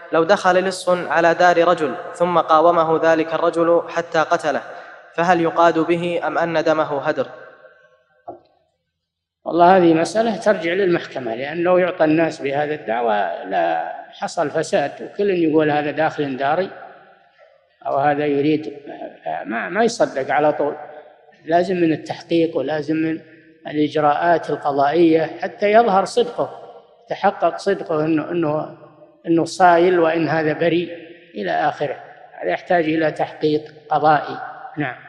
لو دخل لص على دار رجل ثم قاومه ذلك الرجل حتى قتله، فهل يقاد به أم أن دمه هدر؟ والله هذه مسألة ترجع للمحكمة، لأنه يعطى الناس بهذا الدعوى لا حصل فساد، وكل يقول هذا داخل داري أو هذا يريد، ما يصدق على طول، لازم من التحقيق ولازم من الإجراءات القضائية حتى يظهر صدقه، تحقق صدقه إنه صايل وإن هذا بريء إلى آخره. هذا يحتاج إلى تحقيق قضائي. نعم.